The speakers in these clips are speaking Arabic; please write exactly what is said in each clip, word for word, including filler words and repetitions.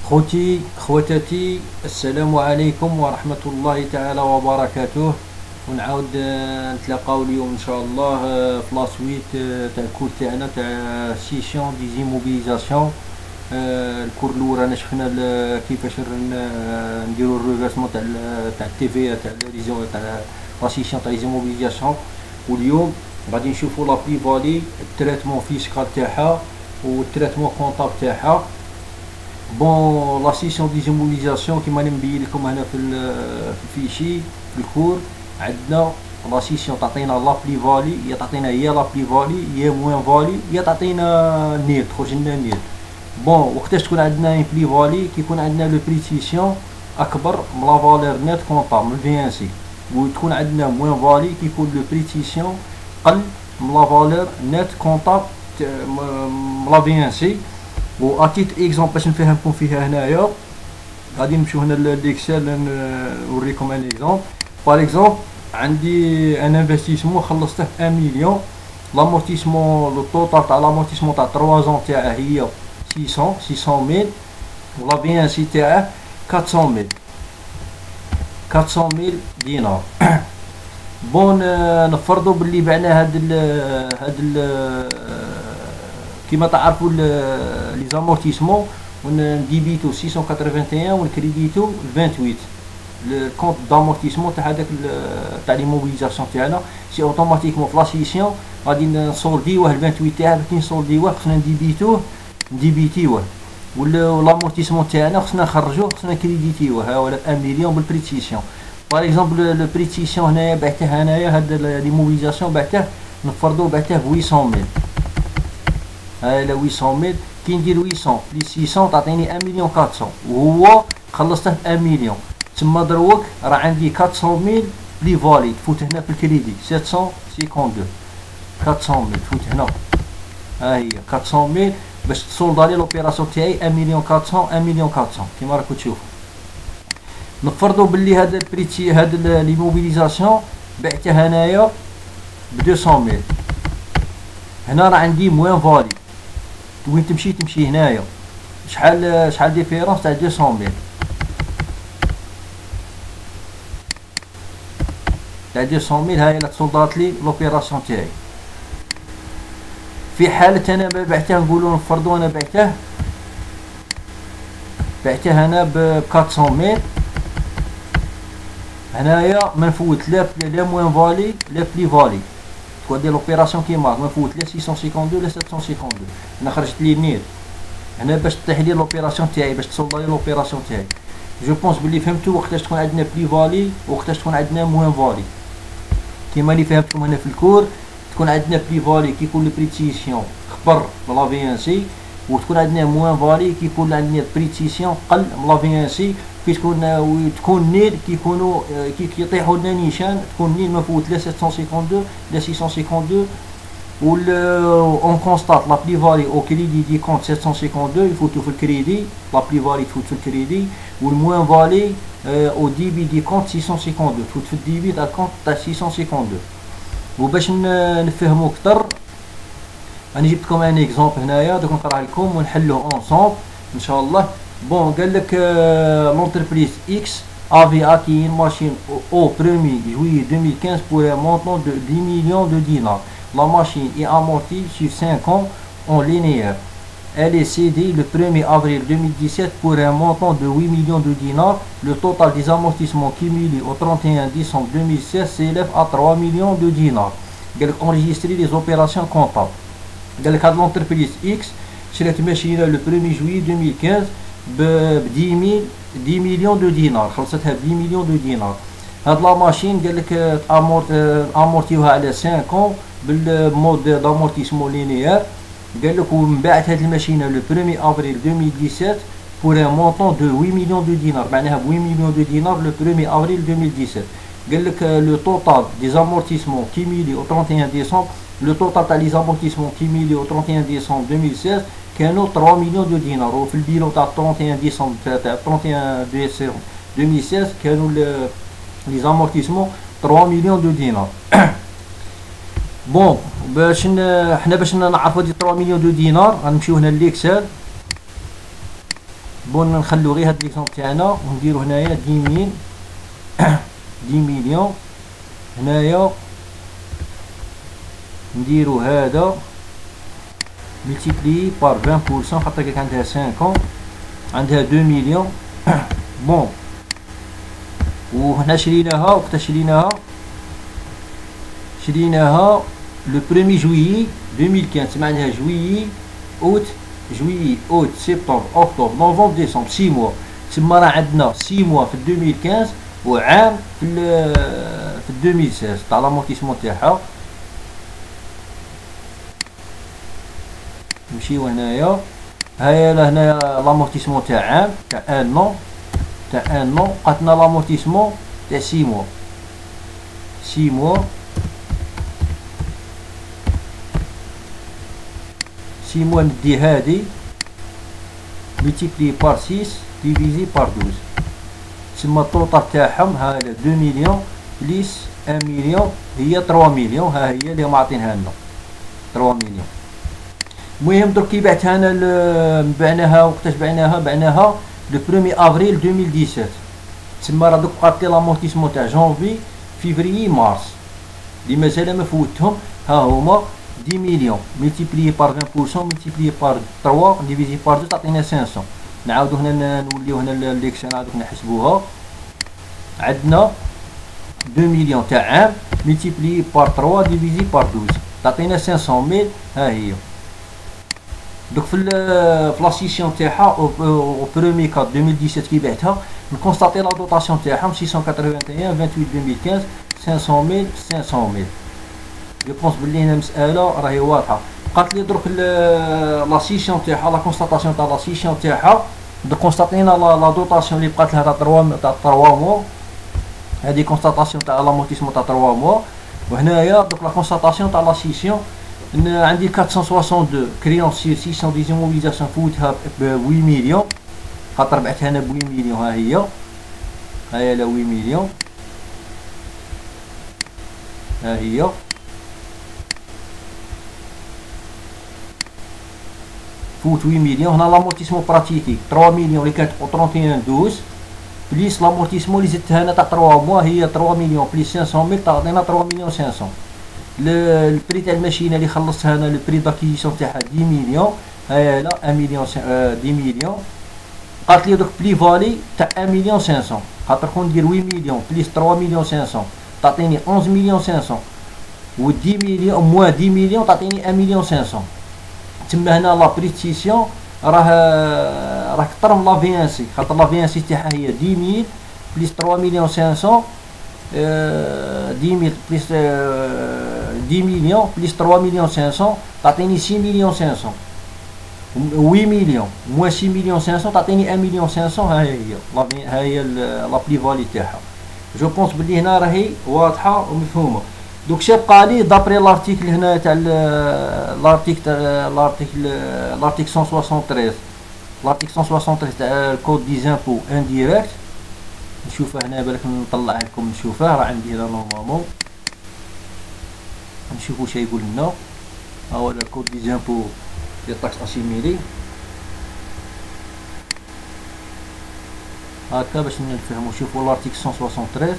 خوتي خواتاتي، السلام عليكم ورحمة الله تعالى وبركاته. ونعاود آه، نتلاقاو اليوم ان شاء الله آه، في لاسويت آه، تاع الكور تاعنا تاع سيسيون دي زيموبيليزاسيون. آه، الكور الاول رانا شفنا ل- كيفاش ن- نديرو الريفيرسمون تاع ال- تاع التي في تاع لي زيمو- تاع لا سيسيون تاع لي زيموبيليزاسيون. واليوم غادي نشوفو لا بلي فالي، التريتمون فيسكال تاعها والتريتمون كونطاب تاعها. بون لا سيسيون دي زيموبيليزاسيون كيما راني مبين لكم هنا في ال- في الفيشي في الكور. عندنا لا سيسيون تعطينا لا بلي فالي، يا تعطينا هي لا بلي فالي يا موان فالي، يا تعطينا نيل تخرج لنا نيل. بون وقتاش تكون عندنا ان بلي فالي؟ كيكون عندنا لو بريسيسيون اكبر من لا فالور نيت كونطا من في ان سي، وتكون عندنا موان فالي كيكون لو بريسيسيون قل من لا فالور نيت كونطا من لا في ان سي. و اتيت اكزومبل باش نفهمكم فيها هنايا، غادي نمشيو هنا للاكسل نوريكم ان اكزومبل. باغ اكزومبل عندي ان انفستيسمون خلصته ب واحد مليون، لامورتيسمون لو توتال تاع لامورتيسمون تاع ثلاثة زون تاعه هي ستمية ستمية ميل، ولا بي ان سي تاعه أربعمية ميل أربعمية ميل دينار. بون آه، نفرضوا باللي بعنا هاد ال هاد ال كيما تعرفوا لي زامورتيسمون، ونديبيتو ستمية وواحد وثمانين ونكريديتو ثمانية وعشرين. الكونت دامورتيسمون تاع هذاك تاع لي موبيليزاسيون تاعنا سي اوتوماتيكمون في لاسيسيون غادي نسولديوه ثمانية وعشرين تاعه. باش نسولديوه خصنا نديبيتوه نديبيتيوه، والامورتيسمون تاعنا خصنا نخرجوه خصنا نكريديتيوه. ها هو واحد مليون بالبريتيسيون. باغ اكزومبل لو بريتيسيون هنايا بعته هنايا هاد لي موبيليزاسيون بعته نفرضوا بعته ب ثمانمية ميل. هاي لا ثمانمية ميل كي ندير ثمانمية بلس ستمية تعطيني واحد مليون أربعمية، وهو خلصته ب واحد مليون. تما دروك راه عندي أربعمية ميل بلي فالي تفوت هنا في الكريدي سبعمية وخمسة وخمسين. أربعمية ميل تفوت هنا، ها هي أربعمية ميل باش تصولدالي لوبيراسيون تاعي واحد مليون أربعمية واحد مليون أربعمية كيما راكم تشوفوا. نفرضوا باللي هذا البريتي هاد لي موبيليزاسيون بعته هنايا ب مئتين ميل. هنا راه عندي موان فالي، وين تمشي تمشي هنايا. شحال شحال ديفيرونس تاع مئتين ميل تاع مئتين ميل. هاي لا تصولدات لي لوبيراسيون تاعي. في حالة انا بعته نقولوا نفرضوا انا بعته بعته انا ب أربعمية ميل، هنايا ما نفوت لا لا موان فالي لا بلي فالي. تكون دير لوبيراسيون كيما ما نفوت لا ستمية وخمسة وخمسين لا سبعمية وخمسة وخمسين. انا خرجت لي نيل هنا باش تطيح لي لوبيراسيون تاعي، باش تصول لي لوبيراسيون تاعي. جو بونس بلي فهمتوا وقتاش تكون عندنا بلي فالي وقتاش تكون عندنا موان فالي. كيما اللي فهمتكم هنا في الكور، تكون عندنا بلي فالي كيكون البريتيسيون كبر من لا في ان سي، وتكون عندنا موان فالي كيكون عندنا بريتيسيون قل من لا في ان سي. كي تكون تكون نيل كيكونوا كي كيطيحوا لنا نيشان، تكون نيل ما فوت لا سبعمية وخمسة وخمسين لا ستمية وخمسة وخمسين. و اون كونستات لا بلي فالي او كريدي دي كونت سبعمية وخمسة وخمسين يفوتوا في الكريدي، لا بلي فالي تفوت في الكريدي. والموان فالي او ديبي دي كونت ستمية وخمسة وخمسين تفوت في الديبي تاع الكونت تاع ستمية وخمسة وخمسين. وباش نفهموا اكثر انا جبت لكم ان اكزومبل هنايا، دوك نقرا لكم ونحلوه اونصومبل ان شاء الله. بون قال لك لونتربريز اكس avait acquis une machine au premier juillet deux mille quinze pour un montant de dix millions de dinars. La machine est amortie sur cinq ans en linéaire. Elle est cédée le premier avril deux mille dix-sept pour un montant de huit millions de dinars. Le total des amortissements cumulés au trente et un décembre deux mille seize s'élève à trois millions de dinars. قال لك enregistrer les opérations comptables. قال لك هاد l'entreprise X شرات ماشينه le premier juillet deux mille quinze ب dix millions de dinars، خلصتها ب dix millions de dinars. هاد لا ماشين قال لك امورتيوها على خمسة ans بالمود دامورتيسمون لينيير. قال لك ومن بعد هاد الماشينه لو premier avril deux mille dix-sept pour un montant de huit millions de dinars، معناها ب huit millions de dinars le premier avril deux mille dix-sept. قال لك لو توتال دي زامورتيسمون cumulés au trente et un décembre، لو توتال تاع لي زامورتيسمون cumulés au trente et un décembre deux mille seize كانوا trois millions de dinars. وفي البيلون تاع trente et un décembre تاع trente et un décembre deux mille seize كانوا لي زامورتيسمون trois millions de dinars. بون باش حنا باش نعرفوا هذه ثلاثة مليون دو دينار غنمشيو هنا لليكسل. بون نخلو غير هاد ليكزومبل تاعنا ونديرو هنايا عشرة ميل عشرة مليون. هنايا نديرو هذا ملتيبلي بار عشرين بورسون خاطر كيك عندها خمسة عندها اثنين مليون. بون وهنا شريناها وقت شريناها شريناها لو premier جويي ألفين وخمسطاش. تسمى عندها جويي اوت جويي اوت سبتمبر اكتوبر نوفمبر ديسمبر ستة موا. تسمى راه عندنا ستة موا في ألفين وخمسطاش وعام في في ألفين وستة عشر تاع لامورتيسمون تاعها. نمشيو هنايا هاهي لهنايا لامورتيسمون تاع عام تاع ان نون تاع ان نون. قاتنا لامورتيسمون تاع ستة موا ستة موا ستة موا. ندي هادي ملتيبلي بار ستة ديفيزي بار اثناش. تسمى الطوطال تاعهم ها اثنين مليون بليس واحد مليون هي ثلاثة مليون. ها هي اللي هما عاطينها لنا ثلاثة مليون. المهم درك كي بعتها انا بعناها وقتاش بعناها بعناها لو premier افريل ألفين وسبعطاش. تسمى راه دوك بقات لي لامورتيسمون تاع جونفي فيفري مارس اللي مازال ما فوتهم. ها هما عشرة مليون ملتيبلي بار عشرين بورسون ملتيبلي بار ثلاثة ديفيزي بار اثنين تعطينا خمسمية. نعاودو هنا نوليو هنا ليكسيون نعاودو نحسبوها. عندنا اثنين مليون تاع عام ملتيبلي بار ثلاثة ديفيزي بار اثناش تعطينا خمسمية ميل. ها هي دوك في في لا سيسيون تاعها او برومي كات ألفين وسبعطاش كي بعتها نكونستاتي لا دوطاسيون تاعهم ستمية وواحد وثمانين ثمانية وعشرين ألفين وخمسطاش خمسمية ميل خمسمية ميل. جو بونس بلي هنا المسألة راهي واضحة. قالت لي درك لا سيسيون تاعها لا كونستاتاسيون تاع لا سيسيون تاعها كونستاتينا لا دوطاسيون اللي بقات لها تاع ثلاثة تاع ثلاثة موا. هذه كونستاتاسيون تاع لامورتيسمون تاع ثلاثة موا. وهنايا دوك لا كونستاتاسيون تاع لا سيسيون عندي أربعمية وواحد وستين كريونسير ستمية ديزيموبيليزاسيون فوتها ب ثمانية مليون خاطر بعتها انا ب ثمانية مليون. ها هي ها هي لا ثمانية مليون. ها هي فوت ثمانية مليون. هنا لامورتيسمون براتيكي ثلاثة مليون اللي كانت او واحد وثلاثين دوز بليس لامورتيسمون اللي زدتها انا تاع ثلاثة موا هي ثلاثة مليون بليس خمسمية ميل تعطينا ثلاثة مليون خمسمية. البري تاع الماشينه اللي خلصتها انا البري داكيزيسيون تاعها عشرة مليون. هاهي لا واحد مليون عشرة مليون. قالت لي دوك بلي فالي تاع واحد مليون خمسمية خاطر كون ندير ثمانية مليون بليس ثلاثة مليون خمسمية تعطيني أحد عشر مليون خمسمية و عشرة مليون موا عشرة مليون تعطيني واحد مليون خمسمية. تما هنا لا بريتيسيون راه راه كثر من لا في ان سي خاطر لا في ان سي تاعها هي عشرة ميل بليس ثلاثة مليون خمسمية عشرة ميل بليس عشرة مليون بليس ثلاثة مليون خمسمية تعطيني ستة مليون خمسمية. ثمانية مليون موا ستة مليون خمسمية تعطيني واحد مليون خمسمية. ها هي ها هي لا بلي فالي تاعها. جو بونس بلي هنا راهي واضحه ومفهومه. دوك شابقى لي دابري لارتيكل هنا تاع لارتيكل تاع لارتيكل لارتيكل مية وثلاثة وستين لارتيكل مية وثلاثة وستين تاع الكود دي زامبو انديريكت. نشوفه هنا بالك نطلع لكم نشوفه راه عندي هنا نورمالمون نشوفوا واش يقول لنا. ها هو الكود دي زامبو ديال طاكس اسيميلي هكا باش نفهموا. شوفوا لارتيكل مية وثلاثة وستين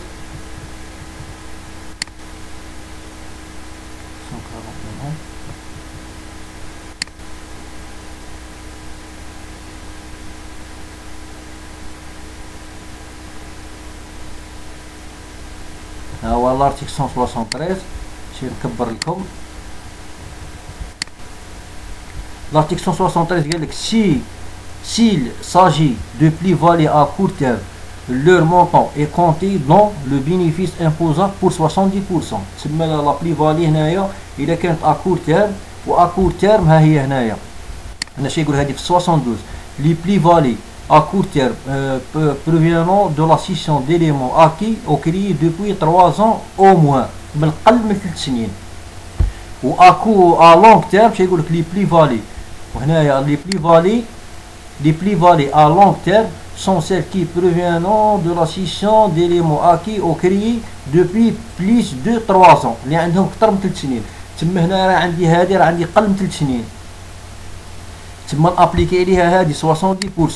ها هو لارتيكل مية وثلاثة وستين. شي نكبر لكم l'article cent soixante-treize قال لك si s'il s'agit de plus-value à court terme leur montant est compté dans le bénéfice imposable pour soixante-dix pour cent. تسمى لا plus-value هنايا اذا كانت à court terme و à court terme ها هي هنايا هنا شي يقول هذه في اثناش les plus-values à court terme euh, provenant de la scission d'éléments acquis au crédit depuis trois ans au moins بالقل من ثلاث سنين. و اكو à long terme شي يقول لك les plus-values وهنايا les plus-values les plus-values à long terme sont celles qui proviennent de la scission d'éléments acquis au crédit depuis plus de trois ans اللي عندهم اكثر من ثلاث سنين. تما هنا راه عندي هذه راه عندي قل من ثلاث سنين تما نابليكي عليها هذه سبعين بالمية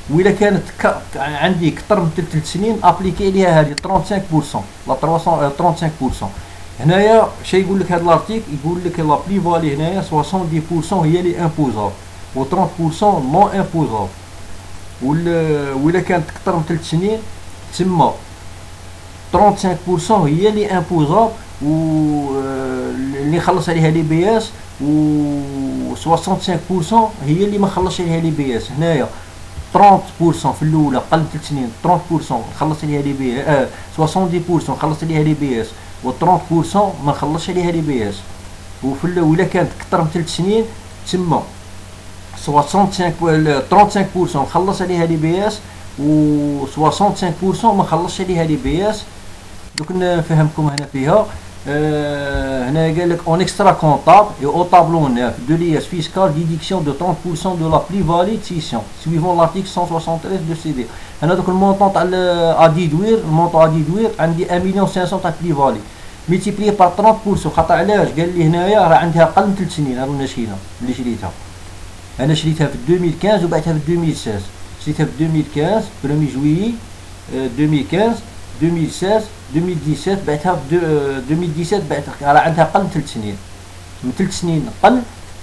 وإلا كانت عندي كثر من ثلاث سنين ابليكي عليها هذه خمسة وثلاثين بالمئة لا خمسة وثلاثين بالمئة. هنايا شي يقول لك هذا الارتيك يقول لك لا بلي فالي هنايا سبعين بالمئة هي اللي امبوزابل و ثلاثين بالمئة نون امبوزابل. وإلا كانت كثر من ثلاث سنين تما خمسة وثلاثين بالمئة هي اللي امبوزابل و اللي خلص عليها لي بي اس، و خمسة وستين بالمئة هي اللي ما خلصش عليها لي بي اس. هنايا ثلاثين بالمئة في الاولى قل ثلاث سنين ثلاثين بالمئة خلص عليها لي بي اس، سبعين بالمئة خلص عليها لي بي اس و ثلاثين بالمئة ما خلصش عليها لي بي اس. وفي ولا كانت اكثر من ثلاث سنين تما خمسة وستين ثلاثين بالمئة خلص عليها لي بي اس و خمسة وستين بالمئة ما خلصش عليها لي بي اس. دوك نفهمكم هنا فيها. Euh, هنا قال لك اون اكسترا كونطابل et au tableau neuf de l'I S fiscal déduction de trente بالمئة de la plus-value de scission suivant l'article cent soixante-treize de C D. هنا دوك المونطون تاع ا ديدوير المونطون ا ديدوير عندي واحد مليون وخمسمية تاع بلي-فالي ملتيبلي بار ثلاثين بالمئة. خاطر علاش قال لي هنايا راه عندها اقل من ثلاث سنين. هذو شرينا اللي شريتها انا شريتها في ألفين وخمسطاش وبعتها في ألفين وستة عشر. شريتها في ألفين وخمسطاش premier جويي ألفين وخمسطاش ألفين وستة عشر ألفين وسبعطاش بعتها في ألفين وسبعطاش بعتها راه عندها قل من ثلاث سنين. من ثلاث سنين قل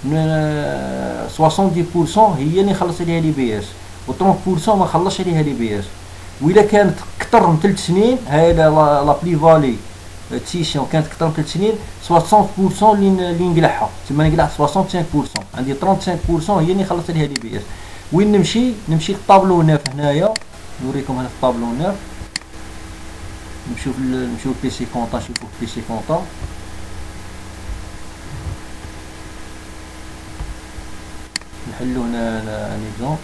سبعين بالمئة هي اللي خلص عليها لي بي اس و ثلاثين بالمئة ما خلصش عليها لي بي اس. وإلا كانت أكثر من ثلاث سنين هاي لا بلي فالي تيسيون كانت أكثر من ثلاث سنين ثلاثين بالمئة اللي اللي نقلعها تما نقلع ثلاثة وستين بالمئة عندي ثلاثين بالمئة هي اللي خلصت عليها لي بي اس. وين نمشي نمشي للطابلو نوف. هنايا نوريكم هنا في الطابلو نوف. نمشيو في نمشيو بي سي كونطا نشوفو بي سي كونطا. نحلو هنا ليكزومبل.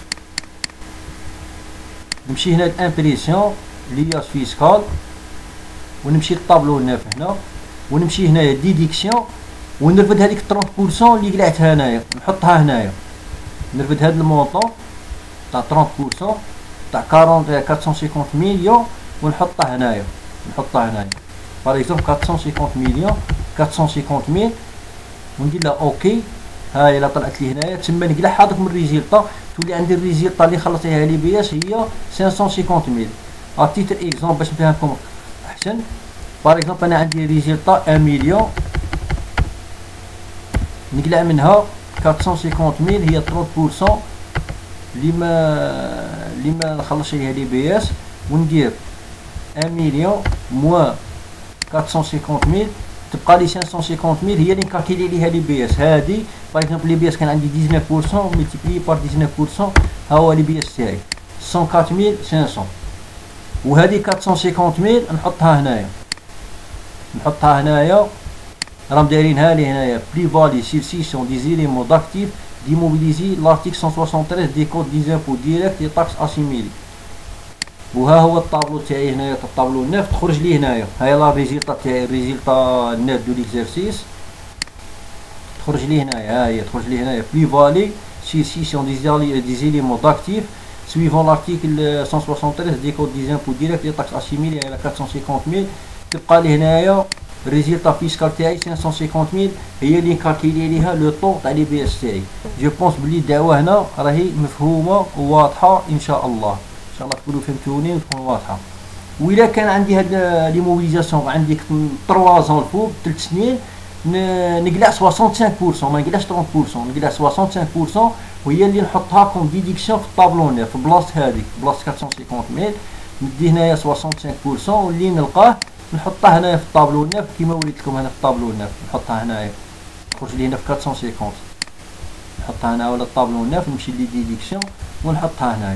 نمشي هنا لامبريسيون لياس فيسكال ونمشي للطابلو نوف هنا ونمشي هنايا ديديكسيون ونرفد هذيك ثلاثين بالمئة اللي قلعتها هنايا نحطها هنايا. نرفد هذا المونطون تاع ثلاثين بالمئة تاع أربعمية وخمسين مليون ونحطها هنايا نحطها هنايا باغ اكزومبل أربعمية وخمسين مليون أربعمية وخمسين ميل وندير لها اوكي. هاي لا طلعت لي هنايا تما نقلع هذوك من الريزلطا تولي عندي الريزلطا اللي خلصت عليها لي بي اس هي خمسمية وخمسين ميل. ا تيتر اكزومبل باش نفهمكم احسن. باغ اكزومبل انا عندي ريزلطا واحد مليون نقلع منها أربعمية وخمسين ميل هي ثلاثين بالمئة اللي ما اللي ما خلصش عليها لي بي اس وندير واحد مليون موان أربعمية وخمسين ميل تبقى لي خمسمية وخمسين ميل هي اللي نكالكيلي ليها لي بي اس. هادي باغ اكزومبل لي بي اس كان عندي تسعة عشر بالمئة ملتيبلي بار تسعة عشر بالمئة ها هو لي بي اس تاعي مية وأربعة ميل وخمسمية. وهذه أربعمية وخمسين ميل نحطها هنايا نحطها هنايا راهم دايرينها لي هنايا بلي فالي سير سيسيون دي زيليمون داكتيف ديموبيليزي لارتيكل مية وثلاثة وستين دي كود دي زامبو ديريكت لي طاكس اسيميلي. وها هو الطابلو تاعي هنايا تاع الطابلو نوف تخرج لي هنايا. هاي لا ريزلطا تاعي ريزلطا نوف دو ليكزارسيس تخرج لي هنايا. ها هي تخرج لي هنايا بلي فالي سير سيسيون دي زيليمون داكتيف suivant l'article cent soixante-treize des codes des impôts directs les taxes assimilées à أربعمية وخمسين ميل. تبقى لي هنايا الريزلطا فيسكال تاعي خمسمية وخمسين ميل هي اللي نكالكيلي ليها لو طون تاع لي بي اس تاعي. جو بونس بلي الدعوه هنا راهي مفهومه وواضحه ان شاء الله. ان شاء الله تكونوا فهمتوني وتكون واضحه. وإلا كان عندي هاد لي موبيليزاسيون عندي ثلاثة زون الفوق ثلاث سنين نقلع خمسة وستين بالمئة ما نقلعش ثلاثين بالمئة نقلع خمسة وستين بالمئة وهي اللي نحطها كوم ديديكسيون في الطابلو نوف في بلاصه هذيك بلاصه أربعمية وخمسين ميل ندي هنايا خمسة وستين بالمئة واللي نلقاه نحطها هنايا في الطابلو نوف كيما وريت لكم هنا في الطابلو نوف نحطها هنايا تخرج لي هنا في أربعمية وخمسين نحطها هنا ولا الطابلو نوف نمشي لي ديديكسيون ونحطها هنايا.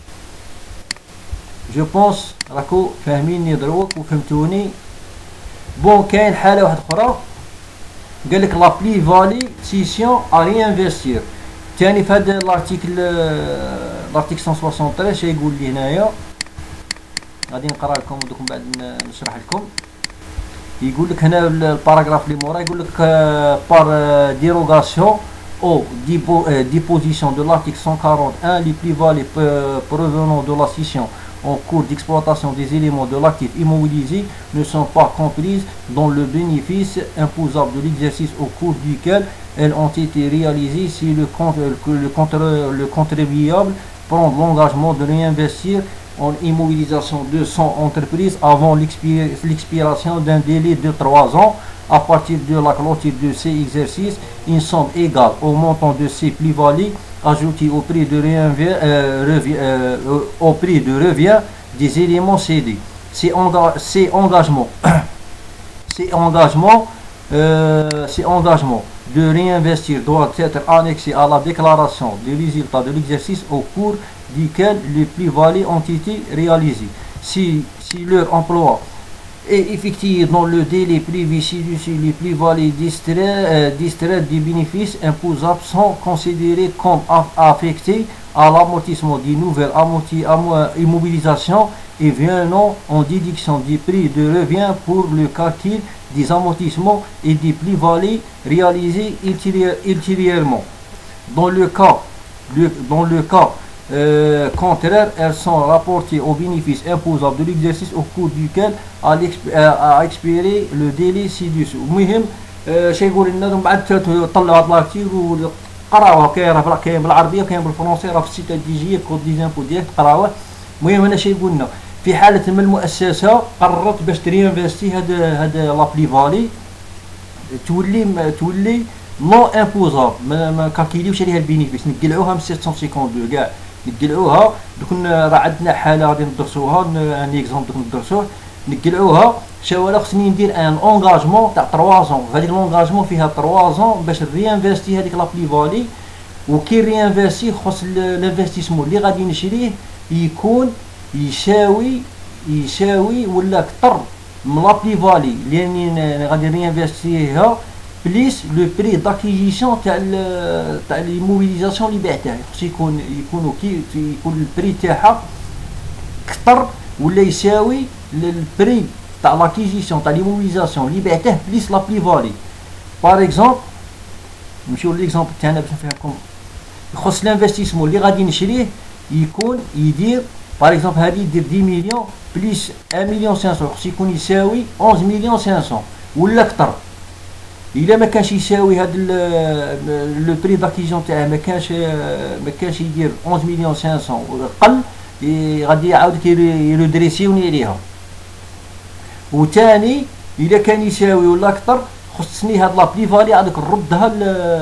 جو بونس راكو فاهميني دروك وفهمتوني. بون كاين حاله واحده اخرى قال لك لا بلي فالي سيسيون ا ريانفيستير ثاني في هذا الارتيكل الارتيكل مية وثلاثة وستين شي يقول لي هنايا غادي نقرا لكم ودوك من بعد نشرح لكم. يقول لك هنا الباراغراف اللي مورا يقول لك بار ديروغاسيون او ديبوزيسيون دو l'article cent quarante et un les plus-values provenant de la scission en cours d'exploitation des éléments de l'actif immobilisé ne sont pas comprises dans le bénéfice imposable de l'exercice au cours duquel elles ont été réalisées si le, le, le contribuable prendre l'engagement de réinvestir en immobilisation de son entreprise avant l'expiration d'un délai de trois ans à partir de la clôture de ces exercices, une somme égale au montant de ces plus-values ajoutées au prix de réinvers, euh, revient, euh, au prix de revient des éléments cédés. Ces, enga ces engagements, ces engagements, euh, ces engagements de réinvestir doivent être annexés à la déclaration des résultats de l'exercice au cours duquel les plus-values ont été réalisées. Si, si leur emploi est effectué dans le délai prévu ci-dessus, les plus-values distraites, euh, distraites des bénéfices imposables sont considérées comme affectées à l'amortissement des nouvelles immobilisations et venant en déduction des prix de revient pour le calcul des amortissements et des plus-values réalisées ultérieurement. Dans le cas, le, dans le cas Euh, contraire, elles sont rapportées aux bénéfices imposables de l'exercice au cours duquel a, a expiré le délai ci-dessus. المهم شي يقول لنا من بعد طلعوا هاد لاكتير وقراوها، كاين راه كاين بالعربيه وكاين بالفرنسي، راه في السيت دي جي كود دي زامبو ديالك تقراوه. المهم هنا شي يقول لنا في حاله ما المؤسسه قررت باش ترينفيستي هاد هاد لا بلي فالي تولي تولي نو امبوزابل، ما, ما كالكيليوش عليها البينيفيس، نقلعوها من سبعمية وخمسين كاع نقلعوها. دوك راه عندنا حاله غادي ندرسوها، ان اكزومبل دوك ندرسوه نقلعوها. شاو انا خصني ندير ان اونغاجمون تاع ثلاثة زون، هذيك لونغاجمون فيها ثلاثة زون باش ريانفيستي هذيك لا بلي فالي. وكي ريانفيستي خص الانفستيسمون اللي غادي نشريه يكون يساوي يساوي ولا اكثر من لا بلي فالي اللي غادي ريانفيستيها بليس لو بري داكيزيسيون تاع تاع ليموبيليزاسيون اللي بعتها. خص يكون يكونوا كي يكون البري تاعها كثر ولا يساوي للبري تاع لاكيزيسيون تاع ليموبيليزاسيون اللي بعته بليس لا بلي فالي. باغ اكزومبل نمشيو ليكزومبل تاعنا باش نفهمكم. يخص الانفستيسمون اللي غادي نشريه يكون يدير باغ اكزومبل هادي يدير عشرة مليون بليس واحد مليون وخمسمية، خص يكون يساوي احد عشر مليون وخمسمية ولا كثر. الا ما كانش يساوي هذا لو بري داكيزيون تاعه ما كانش ما كانش يدير احد عشر مليون وخمسمية قل، غادي يعاود كيرودريسيوني عليها. وثاني الا كان يساوي ولا اكثر خصني هاد لا بلي فالي هذيك نردها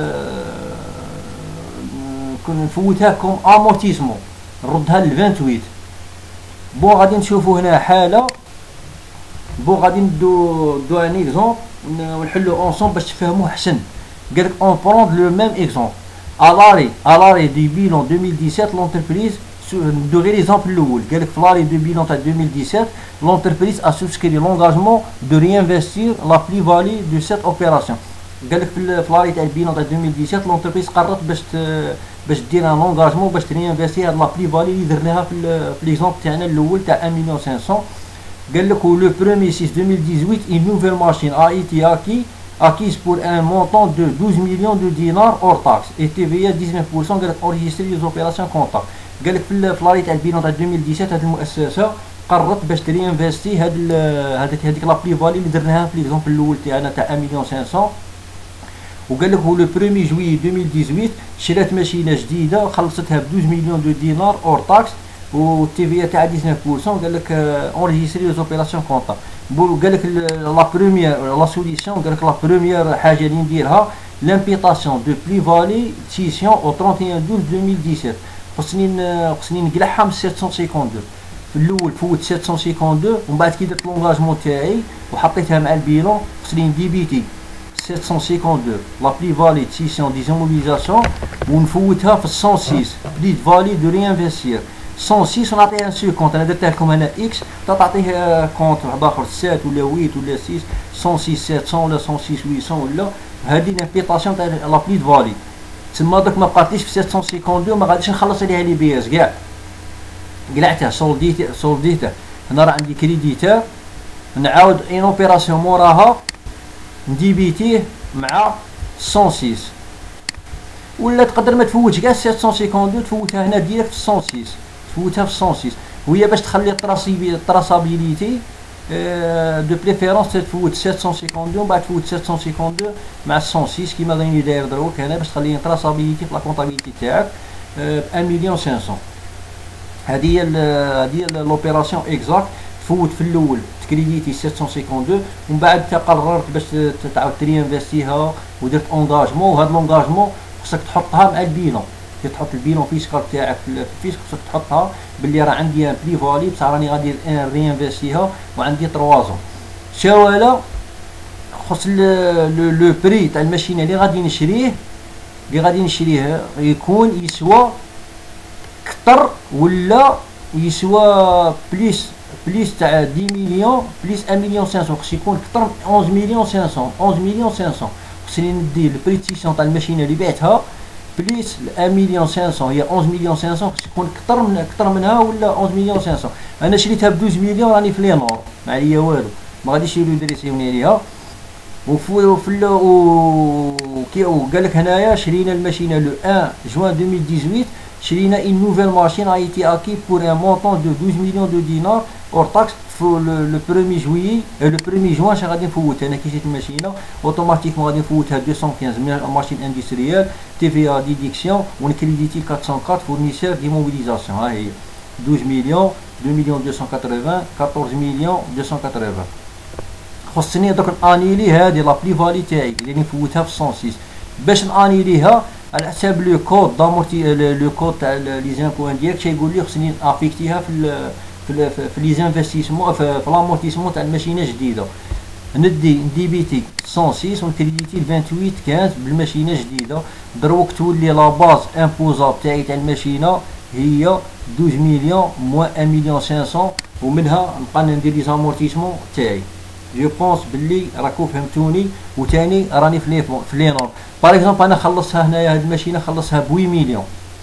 نفوتها كوم امورتيسمون، نردها ل ثمانية وعشرين. بون غادي نشوفوا هنا حاله، بون غادي ندو دو ان اكزومبل ونحلو اونصومبل باش تفهموه احسن. قالك اون بروند لو ميم اكزومبل ا لاري ا لاري دي بيلون ألفين وسبعطاش لونتربريز. ندو غير ليزامبل الاول، قالك في لاري دو بيلون تاع ألفين وسبعطاش لونتربريز ا سوسكري لونغاجمون دو ريانفستير لا بلي فالي دو سيت اوبيراسيون. قالك في لاري تاع البيلون تاع ألفين وسبعطاش لونتربريز قررت باش باش دير ان لونغاجمون باش تريانفستي هاد لا بلي فالي اللي درناها في في ليزامبل تاعنا الاول تاع واحد مليون وخمسمية. قال لك لو premier six deux mille dix-huit une nouvelle machine a été acquise acquise pour un montant de douze millions de dinars hors taxe et T V A dix-neuf pour cent. قال لك enregistrer les opérations comptables. قال لك في لاري تاع البيلون تاع ألفين وسبعطاش هذه المؤسسه قررت باش ترينفيستي هاد هذيك هذيك لا بلي فالي اللي درناها في ليكزومبل الاول تاعنا تاع واحد مليون وخمسمية. وقال لك هو لو premier juillet deux mille dix-huit شرات ماشينه جديده خلصتها ب douze millions de dinars hors taxe و تي في تاع دix-neuf pour cent. قال لك اونجيستري لي زوبيراسيون كونطابل. قال لك لا بروميير لا سوليسيون، قال لك لا بروميير حاجه اللي نديرها لامبيطاسيون دو بلي فالي سيسيون او واحد وثلاثين دوز ألفين وسبعطاش. خصني خصني نقلعها من سبعمية وخمسة وخمسين. في الاول فوت سبعمية وخمسة وخمسين ومن بعد كي درت لونغاجمون تاعي وحطيتها مع البيلون خصني نديبيتي سبعمية وخمسة وخمسين لا بلي فالي سيسيون دي زوموبيليزاسيون ونفوتها في مية وستة بلي فالي دو ريانفيستير مية وستة ونعطيها ان سو كونت. انا درتها لكم هنا اكس تعطيه كونت واحد اخر سبعة ولا ثمانية ولا ستة مية وستة سبعمية ولا مية وستة ثمانمية ولا هذه لامبيطاسيون تاع لا بلي فالي. تما درك ما بقاتليش في سبعمية وخمسة وخمسين وما غاديش نخلص عليها لي بي اس كاع، قلعتها سولديته سولديته. هنا راه عندي كريديتور نعاود ان اوبيراسيون موراها نديبيتيه مع مية وستة ولا تقدر ما تفوتش كاع سبعمية وخمسة وخمسين تفوتها هنا ديريكت في مية وستة تفوتها في مية وستة. وهي باش تخلي التراسابيليتي دو بريفيرونس تفوت سبعمية وخمسة وخمسين ومن بعد تفوت سبعمية وخمسة وخمسين مع مية وستة كيما راني داير دروك هنا باش تخلي التراسابيليتي في لا كونطابيليتي تاعك ب واحد مليون وخمسمية. هذه هي هذه هي لوبيراسيون اكزاكت. تفوت في الاول تكريديتي سبعمية واثنين وخمسين ومن بعد قررت باش تعاود ترينفيستيها ودرت اونغاجمون، وهذا لونغاجمون خصك تحطها مع البيلون. كي تحط البيلون فيسكال تاعك في الفيسك خصك تحطها باللي راه عندي ان بلي فالي بصح راني غادي رينفيستيها وعندي ثلاثة زون. شاولا خص لو بري تاع الماشينه اللي غادي نشريه اللي غادي نشريه يكون يسوى كتر ولا يسوى بليس بليس تاع عشرة مليون بليس واحد مليون وخمسمية. خص يكون كتر من احد عشر مليون وخمسمية احد عشر مليون وخمسمية. خصني ندير البريتيسيون تاع الماشينه اللي بعتها بليس واحد مليون وخمسمية هي احد عشر مليون وخمسمية. خص يكون كتر من كتر منها ولا احد عشر مليون وخمسمية. انا شريتها ب اثناش مليون راني في لينور ما عليا والو، ما غاديش يدريسيوني عليها. وفي في وكي قال لك هنايا شرينا الماشينه لو واحد جوان ألفين وثمانية عشر، شرينا اون نوفيل ماشين a été acquis pour un montant de douze millions de dinars hors taxe le premier juillet le premier juin. اش غادي نفوت انا كي جيت الماشينه اوتوماتيكمون غادي نفوتها مئتين وخمسة من ماشين اندستريال تي في ا ديديكسيون ونكريديتي أربعمية وأربعة فورنيسور دي موبيليزاسيون. ها هي اثناش مليون اثنين مليون مئتين وثمانين أربعطاش مليون مئتين وثمانين. خصني دوك انيلي هذه لا بلي فالي تاعي اللي نفوتها في مئة وستة باش نانيليها على حساب لو كود دامورتي لو كود تاع لي زامبو انديريكت يقول لي خصني افيكتيها في ال في في لي انفستيسمون في لامورتيسمون تاع الماشينه جديده. ندي نديبيتي مئة وستة ونكريديتي ثمانية وعشرين خمسة بالماشينه جديده. دروك تولي لا باز امبوزاب تاعي تاع الماشينه هي اثناش مليون موان واحد مليون وخمسمية ومنها نبقى ندير لي زامورتيسمون تاعي. جو بونس بلي راكو فهمتوني. وثاني راني في لي في لي نور باغ اكزومبل انا خلصتها هنايا هاد الماشينه خلصتها ب ثمانية مليون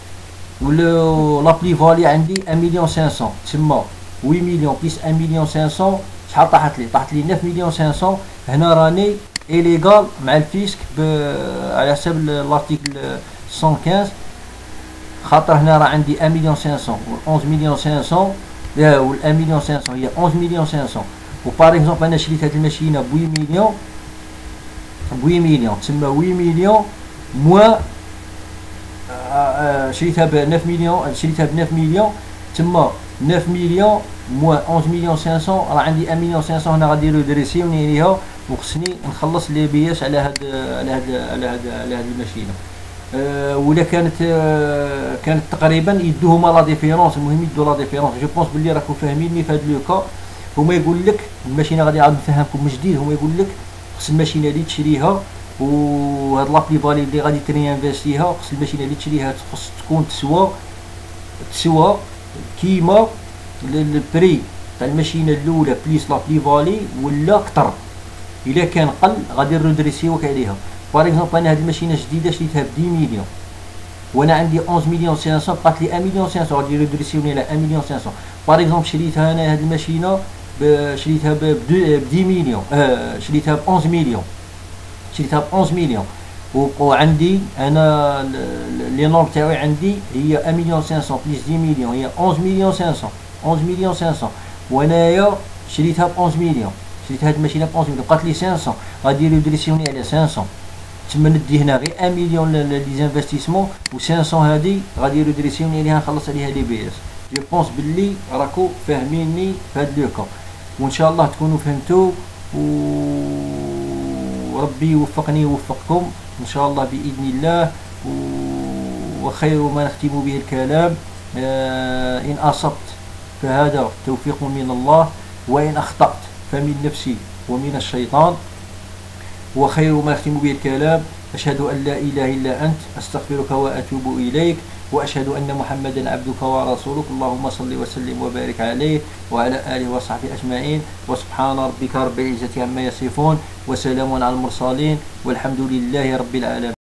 و لا بلي فالي عندي واحد مليون وخمسمية تسمى ثمانية مليون بليس واحد مليون وخمسمية شحال طاحت لي؟ طاحت لي تسعة مليون وخمسمية. هنا راني إليغال مع الفيسك على حساب لارتيكل مئة وخمسة خاطر هنا راه عندي واحد مليون وخمسمية و أحد عشر مليون وخمسمية و واحد مليون وخمسمية هي أحد عشر مليون وخمسمية. و باغ اكزومبل انا شريت هاد الماشينه ب ثمانية مليون ب ثمانية مليون تسمى ثمانية مليون موان شريتها ب تسعة مليون شريتها ب تسعة مليون تما تسعة مليون موان أحد عشر مليون وخمسمية راه عندي واحد مليون وخمسمية. هنا غادي ريدريسيوني عليها وخصني نخلص لي بياس على هاد على هاد على هاد على هاد الماشينه. أه ولا كانت أه كانت تقريبا يدوهما لا ديفيرونس. المهم يدو لا ديفيرونس. جو بونس بلي راكم فاهميني في هاد لو كا. هما يقول لك الماشينه غادي نعاود نفهمكم من جديد. هما يقول لك خص الماشينه اللي تشريها وهاد لابلي فالي اللي غادي ترينفيستيها خص الماشينه اللي تشريها خص تكون تسوى تسوى كيما البري تاع الماشينه الاولى بليس لابلي فالي ولا كتر. الا كان قل غادي نرودريسيوك عليها. باغ اكزومبل انا هاد الماشينه جديده شريتها ب عشرة مليون وانا عندي أحد عشر مليون وخمسمية بقات لي واحد مليون وخمسمية غادي يرودريسيوني على واحد مليون وخمسمية. باغ اكزومبل شريتها انا هاد الماشينه شريتها ب عشرة مليون آه شريتها ب أحد عشر مليون شريتها ب أحد عشر مليون وعندي انا لي نورم تاعي عندي هي واحد مليون وخمسمية بليس عشرة مليون هي أحد عشر مليون وخمسمية أحد عشر مليون وخمسمية. وانايا شريتها ب أحد عشر مليون شريت هاد الماشينه ب أحد عشر مليون بقات لي خمسمية غادي يرودريسيوني على خمسمية. تما ندي هنا غير واحد مليون لي زانفستيسمون و خمسمية هادي غادي يرودريسيوني عليها نخلص عليها لي بي اس. جو بونس بلي راكو فاهميني في هاد لو كا وان شاء الله تكونوا فهمتوا وربي يوفقني ويوفقكم ان شاء الله باذن الله. وخير ما نختم به الكلام ان اصبت فهذا توفيق من الله وان اخطأت فمن نفسي ومن الشيطان. وخير ما نختم به الكلام أشهد أن لا إله إلا أنت أستغفرك وأتوب إليك وأشهد أن محمدا عبدك ورسولك. اللهم صل وسلم وبارك عليه وعلى آله وصحبه أجمعين. وسبحان ربك رب العزة عما يصفون وسلام على المرسلين والحمد لله رب العالمين.